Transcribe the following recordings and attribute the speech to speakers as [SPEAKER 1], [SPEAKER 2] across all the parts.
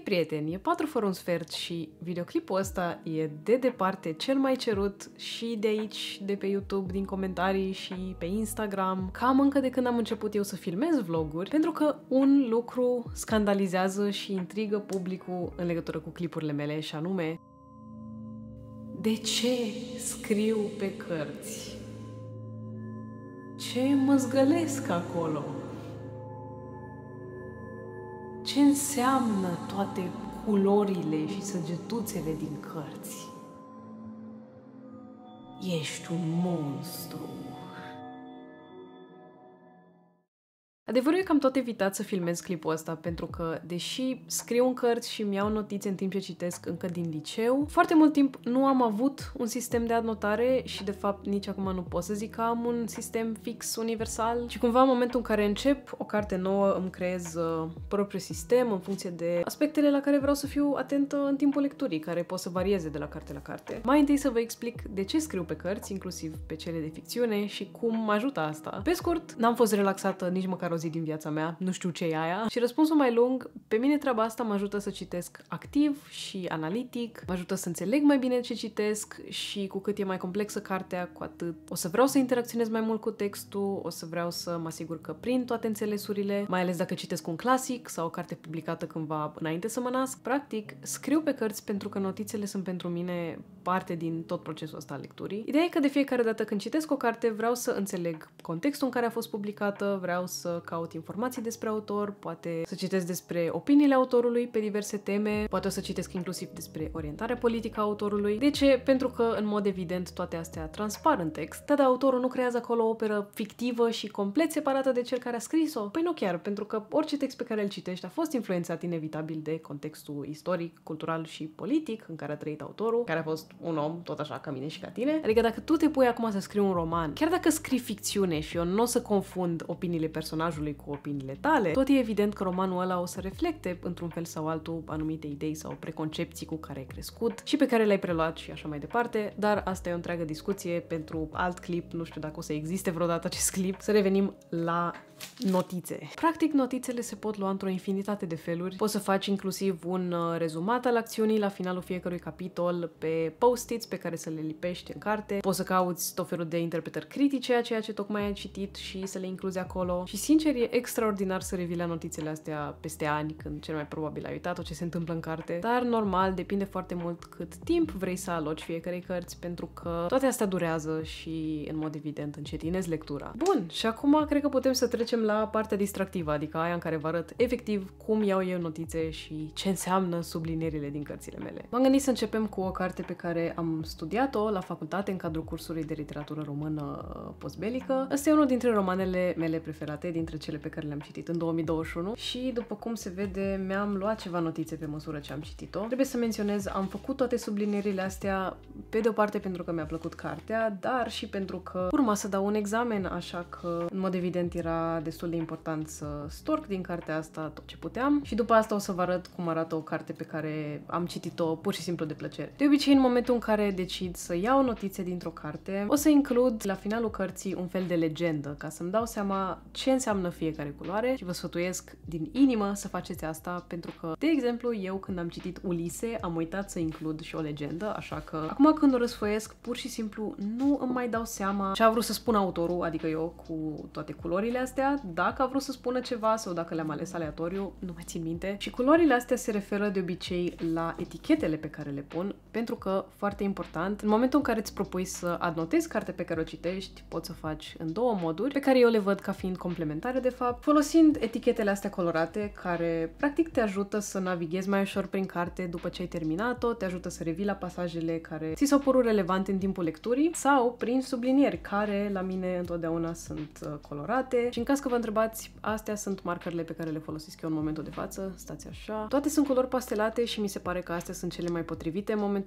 [SPEAKER 1] prieteni, e 4 fără un sfert și videoclipul ăsta e de departe cel mai cerut și de aici, de pe YouTube, din comentarii și pe Instagram, cam încă de când am început eu să filmez vloguri, pentru că un lucru scandalizează și intrigă publicul în legătură cu clipurile mele, și anume: de ce scriu pe cărți? Ce măzgălesc acolo? Ce înseamnă toate culorile și săgetuțele din cărți? Ești un monstru. Adevărul e că am tot evitat să filmez clipul ăsta pentru că, deși scriu în cărți și mi-au notițe în timp ce citesc încă din liceu, foarte mult timp nu am avut un sistem de anotare și, de fapt, nici acum nu pot să zic că am un sistem fix universal. Și cumva, în momentul în care încep o carte nouă, îmi creez propriul sistem în funcție de aspectele la care vreau să fiu atentă în timpul lecturii, care pot să varieze de la carte la carte. Mai întâi să vă explic de ce scriu pe cărți, inclusiv pe cele de ficțiune, și cum mă ajută asta. Pe scurt, n-am fost relaxată nici măcar o zi din viața mea, nu știu ce e aia. Și răspunsul mai lung: pe mine treaba asta mă ajută să citesc activ și analitic, mă ajută să înțeleg mai bine ce citesc și cu cât e mai complexă cartea, cu atât o să vreau să interacționez mai mult cu textul, o să vreau să mă asigur că prind toate înțelesurile, mai ales dacă citesc un clasic sau o carte publicată cândva înainte să mă nasc. Practic, scriu pe cărți pentru că notițele sunt pentru mine parte din tot procesul ăsta al lecturii. Ideea e că de fiecare dată când citesc o carte, vreau să înțeleg contextul în care a fost publicată, vreau să caut informații despre autor, poate să citesc despre opiniile autorului pe diverse teme, poate o să citesc inclusiv despre orientarea politică a autorului. De ce? Pentru că, în mod evident, toate astea transpar în text, dar autorul nu creează acolo o operă fictivă și complet separată de cel care a scris-o. Păi nu chiar, pentru că orice text pe care îl citești a fost influențat inevitabil de contextul istoric, cultural și politic în care a trăit autorul, care a fost un om tot așa ca mine și ca tine. Adică dacă tu te pui acum să scrii un roman, chiar dacă scrii ficțiune și eu nu o să confund opiniile personajului cu opiniile tale, tot e evident că romanul ăla o să reflecte într-un fel sau altul anumite idei sau preconcepții cu care ai crescut și pe care le-ai preluat și așa mai departe, dar asta e o întreagă discuție pentru alt clip, nu știu dacă o să existe vreodată acest clip. Să revenim la notițe. Practic, notițele se pot lua într-o infinitate de feluri. Poți să faci inclusiv un rezumat al acțiunii la finalul fiecărui capitol pe post-its pe care să le lipești în carte. Poți să cauți tot felul de interpretări critice a ceea ce tocmai ai citit și să le incluzi acolo. Și sincer, e extraordinar să revii la notițele astea peste ani, când cel mai probabil ai uitat ce se întâmplă în carte. Dar normal, depinde foarte mult cât timp vrei să aloci fiecarei cărți, pentru că toate astea durează și, în mod evident, încetinezi lectura. Bun, și acum cred că putem să trecem la partea distractivă, adică aia în care vă arăt efectiv cum iau eu notițe și ce înseamnă sublinierile din cărțile mele. M-am gândit să începem cu o carte pe care am studiat-o la facultate în cadrul cursului de literatură română postbelică. Ăsta e unul dintre romanele mele preferate, dintre cele pe care le-am citit în 2021 și, după cum se vede, mi-am luat ceva notițe pe măsură ce am citit-o. Trebuie să menționez, am făcut toate sublinierile astea pe de o parte pentru că mi-a plăcut cartea, dar și pentru că urma să dau un examen, așa că, în mod evident, era destul de important să storc din cartea asta tot ce puteam și după asta o să vă arăt cum arată o carte pe care am citit-o pur și simplu de plăcere. De obicei, în momentul în care decid să iau notițe dintr-o carte, o să includ la finalul cărții un fel de legendă, ca să-mi dau seama ce înseamnă fiecare culoare și vă sfătuiesc din inimă să faceți asta, pentru că, de exemplu, eu când am citit Ulise am uitat să includ și o legendă, așa că acum când o răsfoiesc, pur și simplu nu îmi mai dau seama ce a vrut să spună autorul, adică eu, cu toate culorile astea, dacă a vrut să spună ceva sau dacă le-am ales aleatoriu, nu mai țin minte. Și culorile astea se referă de obicei la etichetele pe care le pun, pentru că, foarte important, în momentul în care îți propui să adnotezi cartea pe care o citești, poți să faci în două moduri, pe care eu le văd ca fiind complementare, de fapt, folosind etichetele astea colorate, care practic te ajută să navighezi mai ușor prin carte după ce ai terminat-o, te ajută să revii la pasajele care ți s-au părut relevante în timpul lecturii, sau prin sublinieri, care la mine întotdeauna sunt colorate. Și în caz că vă întrebați, astea sunt markerele pe care le folosesc eu în momentul de față. Stați așa. Toate sunt culori pastelate și mi se pare că astea sunt cele mai potrivite în momentul în care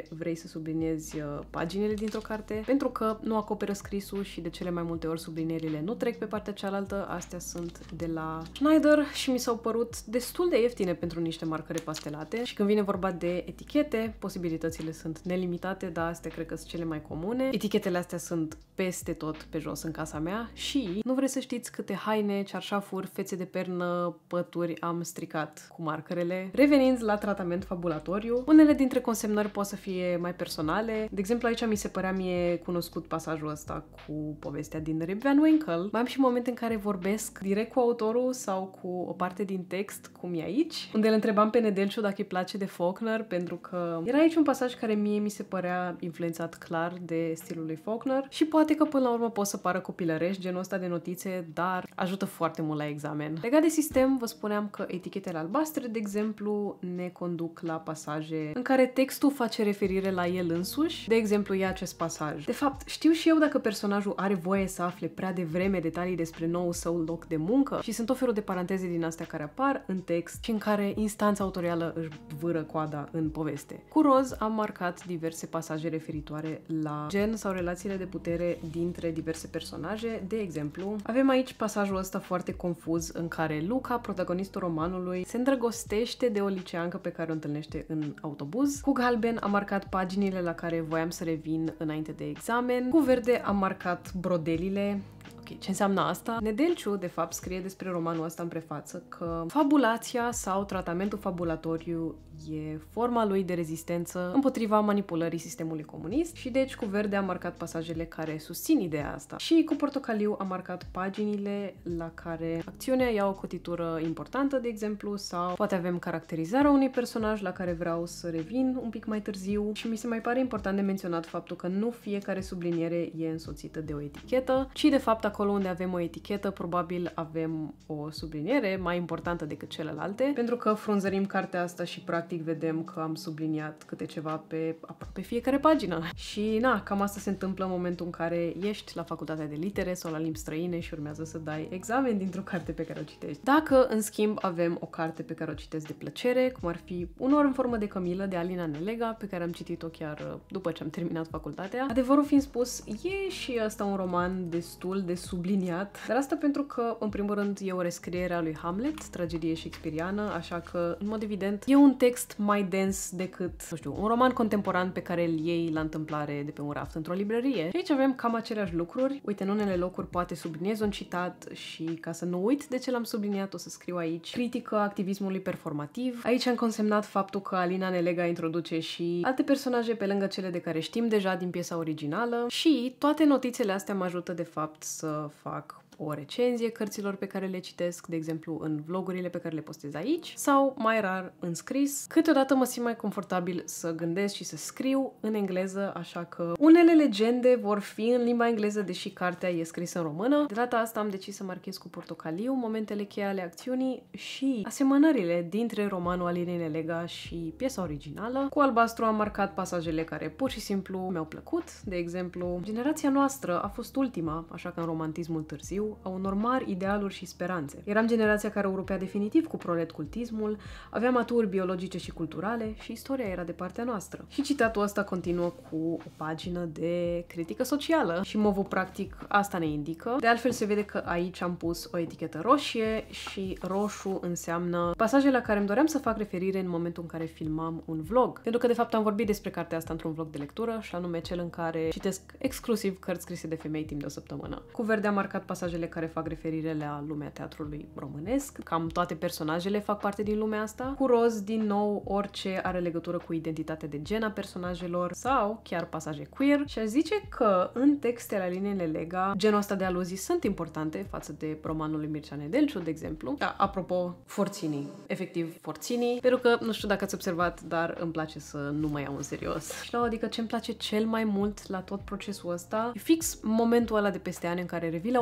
[SPEAKER 1] vrei să subliniezi paginile dintr-o carte, pentru că nu acoperă scrisul și de cele mai multe ori sublinierile nu trec pe partea cealaltă. Astea sunt de la Schneider și mi s-au părut destul de ieftine pentru niște marcăre pastelate. Și când vine vorba de etichete, posibilitățile sunt nelimitate, dar astea cred că sunt cele mai comune. Etichetele astea sunt peste tot pe jos în casa mea și nu vreți să știți câte haine, cearșafuri, fețe de pernă, pături am stricat cu markerele. Revenind la tratament fabulatoriu, unele dintre consemnări pot să fie mai personale. De exemplu, aici mi se părea mie cunoscut pasajul ăsta cu povestea din Rip Van Winkle. Mai am și momente în care vorbesc direct cu autorul sau cu o parte din text, cum e aici, unde îl întrebam pe Nedelciu dacă îi place de Faulkner, pentru că era aici un pasaj care mie mi se părea influențat clar de stilul lui Faulkner și poate că până la urmă pot să pară copilărești genul ăsta de notițe, dar ajută foarte mult la examen. Legat de sistem, vă spuneam că etichetele albastre, de exemplu, ne conduc la pasaje în care textul face referire la el însuși. De exemplu, e acest pasaj. De fapt, știu și eu dacă personajul are voie să afle prea devreme detalii despre noul său loc de muncă și sunt tot felul de paranteze din astea care apar în text și în care instanța autorială își vâră coada în poveste. Cu roz am marcat diverse pasaje referitoare la gen sau relațiile de putere dintre diverse personaje. De exemplu, avem aici pasajul ăsta foarte confuz în care Luca, protagonistul romanului, se îndrăgostește de o liceancă pe care o întâlnește în autobuz. Cu galben am marcat paginile la care voiam să revin înainte de examen. Cu verde am marcat brodelile. Ce înseamnă asta? Nedelciu, de fapt, scrie despre romanul ăsta în prefață că fabulația sau tratamentul fabulatoriu e forma lui de rezistență împotriva manipulării sistemului comunist și deci cu verde am marcat pasajele care susțin ideea asta. Și cu portocaliu am marcat paginile la care acțiunea ia o cotitură importantă, de exemplu, sau poate avem caracterizarea unui personaj la care vreau să revin un pic mai târziu și mi se mai pare important de menționat faptul că nu fiecare subliniere e însoțită de o etichetă, ci de fapt acolo unde avem o etichetă, probabil avem o subliniere mai importantă decât celelalte, pentru că frunzărim cartea asta și practic vedem că am subliniat câte ceva pe aproape fiecare pagină. Și na, cam asta se întâmplă în momentul în care ești la facultatea de litere sau la limbi străine și urmează să dai examen dintr-o carte pe care o citești. Dacă, în schimb, avem o carte pe care o citesc de plăcere, cum ar fi Unor în formă de Cămilă de Alina Nelega, pe care am citit-o chiar după ce am terminat facultatea, adevărul fiind spus, e și ăsta un roman destul de subliniat, dar asta pentru că, în primul rând, e o rescriere a lui Hamlet, tragedie shakespeariană, așa că, în mod evident, e un text mai dens decât, nu știu, un roman contemporan pe care îl iei la întâmplare de pe un raft într-o librărie. Și aici avem cam aceleași lucruri. Uite, în unele locuri poate subliniez un citat și ca să nu uit de ce l-am subliniat, o să scriu aici critică activismului performativ. Aici am consemnat faptul că Alina Nelega introduce și alte personaje pe lângă cele de care știm deja din piesa originală și toate notițele astea mă ajută de fapt să fac o recenzie cărților pe care le citesc, de exemplu în vlogurile pe care le postez aici, sau mai rar în scris. Câteodată mă simt mai confortabil să gândesc și să scriu în engleză, așa că unele legende vor fi în limba engleză, deși cartea e scrisă în română. De data asta am decis să marchez cu portocaliu momentele cheie ale acțiunii și asemănările dintre romanul Alinei Nelega și piesa originală. Cu albastru am marcat pasajele care pur și simplu mi-au plăcut. De exemplu, generația noastră a fost ultima, așa că în romantismul târziu, a unor mari idealuri și speranțe. Eram generația care o rupea definitiv cu proletcultismul, aveam aturi biologice și culturale și istoria era de partea noastră. Și citatul ăsta continuă cu o pagină de critică socială și movul practic asta ne indică. De altfel se vede că aici am pus o etichetă roșie și roșu înseamnă pasajele la care îmi doream să fac referire în momentul în care filmam un vlog. Pentru că de fapt am vorbit despre cartea asta într-un vlog de lectură și anume cel în care citesc exclusiv cărți scrise de femei timp de o săptămână. Cu verde am marcat pasajele care fac referire la lumea teatrului românesc. Cam toate personajele fac parte din lumea asta. Cu roz, din nou, orice are legătură cu identitatea de gen a personajelor sau chiar pasaje queer. Și aș zice că în textele Alinei Nelega, genul ăsta de aluzii sunt importante față de romanul lui Mircea Nedelciu, de exemplu. Da, apropo, forținii. Efectiv, forținii. Pentru că, nu știu dacă ați observat, dar îmi place să nu mă iau în serios. Și la adică ce îmi place cel mai mult la tot procesul ăsta e fix momentul ăla de peste ani în care revii la o carte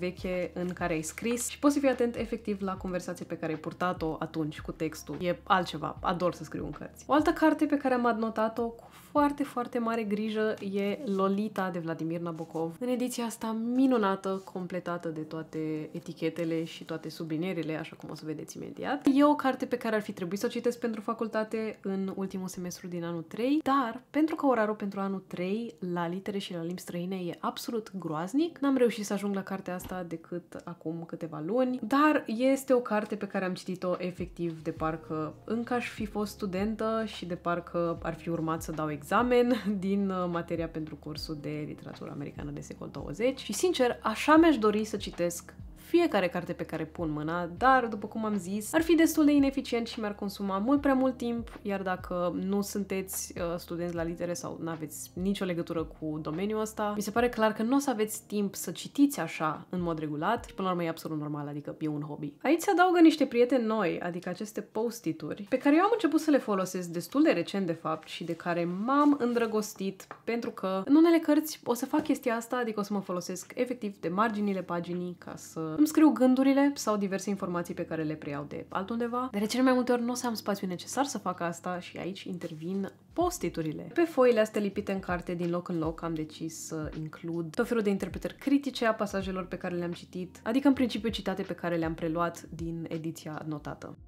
[SPEAKER 1] veche în care ai scris și poți să fii atent efectiv la conversația pe care ai purtat-o atunci cu textul. E altceva. Ador să scriu în cărți. O altă carte pe care am adnotat-o cu foarte, foarte mare grijă e Lolita de Vladimir Nabokov. În ediția asta minunată, completată de toate etichetele și toate sublinierile, așa cum o să vedeți imediat. E o carte pe care ar fi trebuit să o citesc pentru facultate în ultimul semestru din anul 3, dar pentru că orarul pentru anul 3 la litere și la limbi străine e absolut groaznic, n-am reușit să ajung la cartea asta decât acum câteva luni, dar este o carte pe care am citit-o efectiv de parcă încă aș fi fost studentă și de parcă ar fi urmat să dau examen din materia pentru cursul de literatură americană de secol 20 și, sincer, așa mi-aș dori să citesc fiecare carte pe care pun mâna, dar, după cum am zis, ar fi destul de ineficient și mi-ar consuma mult prea mult timp, iar dacă nu sunteți studenți la litere sau nu aveți nicio legătură cu domeniul ăsta, mi se pare clar că nu o să aveți timp să citiți așa în mod regulat și, până la urmă, e absolut normal, adică e un hobby. Aici se adaugă niște prieteni noi, adică aceste post-it-uri, pe care eu am început să le folosesc destul de recent, de fapt, și de care m-am îndrăgostit, pentru că în unele cărți o să fac chestia asta, adică o să mă folosesc efectiv de marginile paginii ca să îmi scriu gândurile sau diverse informații pe care le preiau de altundeva, dar de cele mai multe ori nu o să am spațiu necesar să fac asta și aici intervin post-it-urile. Pe foile astea lipite în carte din loc în loc am decis să includ tot felul de interpretări critice a pasajelor pe care le-am citit, adică în principiu citate pe care le-am preluat din ediția notată.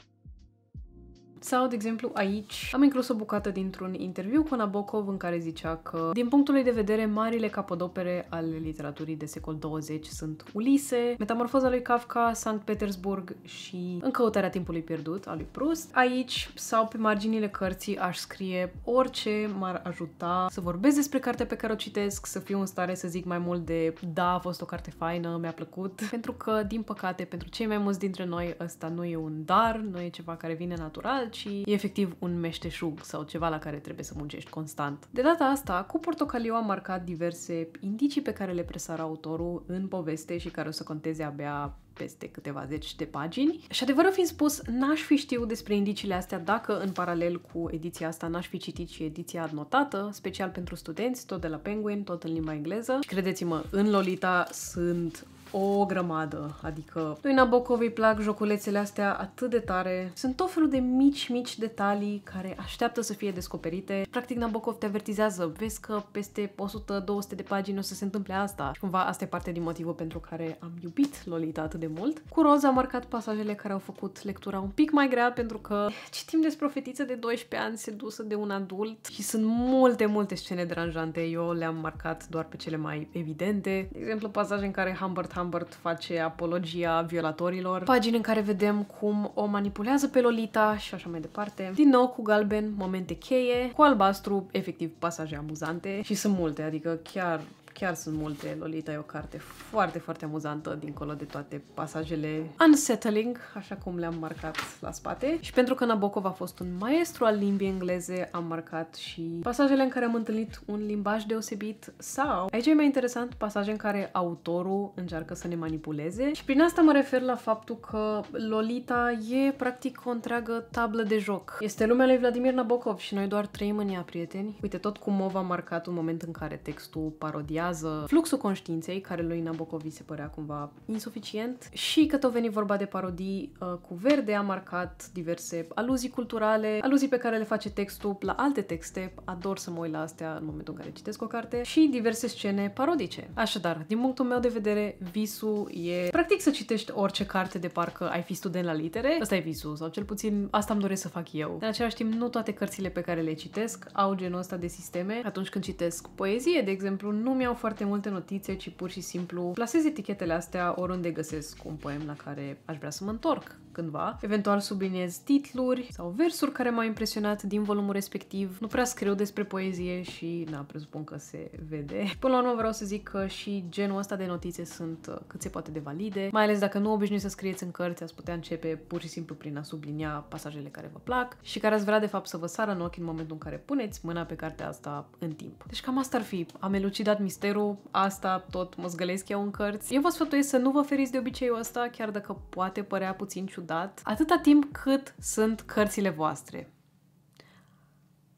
[SPEAKER 1] Sau, de exemplu, aici am inclus o bucată dintr-un interviu cu Nabokov în care zicea că, din punctul lui de vedere, marile capodopere ale literaturii de secol 20 sunt Ulise, Metamorfoza lui Kafka, Sankt Petersburg și În căutarea timpului pierdut al lui Proust. Aici, sau pe marginile cărții, aș scrie orice m-ar ajuta să vorbesc despre cartea pe care o citesc, să fiu în stare să zic mai mult de da, a fost o carte faină, mi-a plăcut, pentru că, din păcate, pentru cei mai mulți dintre noi, ăsta nu e un dar, nu e ceva care vine natural, ci e efectiv un meșteșug sau ceva la care trebuie să muncești constant. De data asta, cu portocaliu am marcat diverse indicii pe care le presara autorul în poveste și care o să conteze abia peste câteva zeci de pagini. Și adevărul fiind spus, n-aș fi știut despre indiciile astea dacă în paralel cu ediția asta n-aș fi citit și ediția adnotată, special pentru studenți, tot de la Penguin, tot în limba engleză. Și credeți-mă, în Lolita sunt o grămadă, adică lui Nabokov îi plac joculețele astea atât de tare. Sunt tot felul de mici detalii care așteaptă să fie descoperite. Practic Nabokov te avertizează, vezi că peste 100-200 de pagini o să se întâmple asta. Și cumva asta e parte din motivul pentru care am iubit Lolita atât de mult. Cu roz am marcat pasajele care au făcut lectura un pic mai grea, pentru că citim despre o fetiță de 12 ani sedusă de un adult și sunt multe scene deranjante. Eu le-am marcat doar pe cele mai evidente. De exemplu, pasaje în care Humbert face apologia violatorilor, pagini în care vedem cum o manipulează pe Lolita și așa mai departe. Din nou cu galben, momente cheie, cu albastru, efectiv pasaje amuzante și sunt multe, adică chiar sunt multe. Lolita e o carte foarte amuzantă, dincolo de toate pasajele unsettling, așa cum le-am marcat la spate. Și pentru că Nabokov a fost un maestru al limbii engleze, am marcat și pasajele în care am întâlnit un limbaj deosebit sau, aici e mai interesant, pasaje în care autorul încearcă să ne manipuleze. Și prin asta mă refer la faptul că Lolita e practic o întreagă tablă de joc. Este lumea lui Vladimir Nabokov și noi doar trăim în ea, prieteni. Uite, tot cum Mov a marcat un moment în care textul parodiază fluxul conștiinței, care lui Nabokov se părea cumva insuficient, și că tot veni vorba de parodii, cu verde a marcat diverse aluzii culturale, aluzii pe care le face textul la alte texte, ador să mă uit la astea în momentul în care citesc o carte, și diverse scene parodice. Așadar, din punctul meu de vedere, visul e practic să citești orice carte de parcă ai fi student la litere. Ăsta e visul, sau cel puțin asta îmi doresc să fac eu. În același timp, nu toate cărțile pe care le citesc au genul ăsta de sisteme. Atunci când citesc poezie, de exemplu, nu mi-au foarte multe notițe, ci pur și simplu plasez etichetele astea oriunde găsesc un poem la care aș vrea să mă întorc cândva. Eventual subliniez titluri sau versuri care m-au impresionat din volumul respectiv. Nu prea scriu despre poezie și, presupun că se vede. Până la urmă vreau să zic că și genul ăsta de notițe sunt cât se poate de valide, mai ales dacă nu obișnuiți să scrieți în cărți, ați putea începe pur și simplu prin a sublinia pasajele care vă plac și care ați vrea de fapt să vă sară în ochi în momentul în care puneți mâna pe cartea asta în timp. Deci cam asta ar fi. Am elucidat misterul, asta tot mă zgălesc eu în cărți. Eu vă sfătuiesc să nu vă feriți de obiceiul ăsta, chiar dacă poate părea puțin ciudat, atâta timp cât sunt cărțile voastre.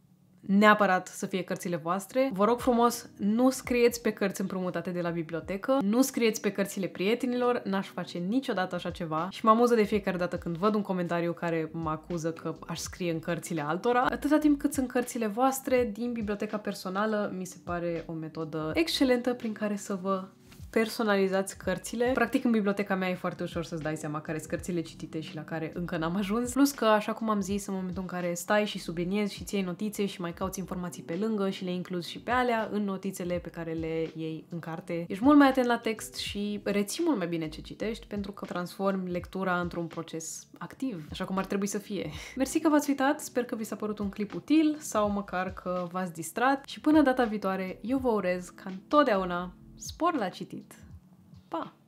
[SPEAKER 1] neapărat să fie cărțile voastre. Vă rog frumos, nu scrieți pe cărți împrumutate de la bibliotecă, nu scrieți pe cărțile prietenilor, n-aș face niciodată așa ceva și mă amuză de fiecare dată când văd un comentariu care mă acuză că aș scrie în cărțile altora. Atâta timp cât sunt cărțile voastre din biblioteca personală, mi se pare o metodă excelentă prin care să vă personalizați cărțile. Practic, în biblioteca mea e foarte ușor să-ți dai seama care sunt cărțile citite și la care încă n-am ajuns. Plus că, așa cum am zis, în momentul în care stai și subliniezi și ți iei notițe și mai cauți informații pe lângă și le incluzi și pe alea în notițele pe care le iei în carte, ești mult mai atent la text și reții mult mai bine ce citești, pentru că transformi lectura într-un proces activ, așa cum ar trebui să fie. Mersi că v-ați uitat, sper că vi s-a părut un clip util sau măcar că v-ați distrat și până data viitoare, eu vă urez ca întotdeauna spor la citit. Pa!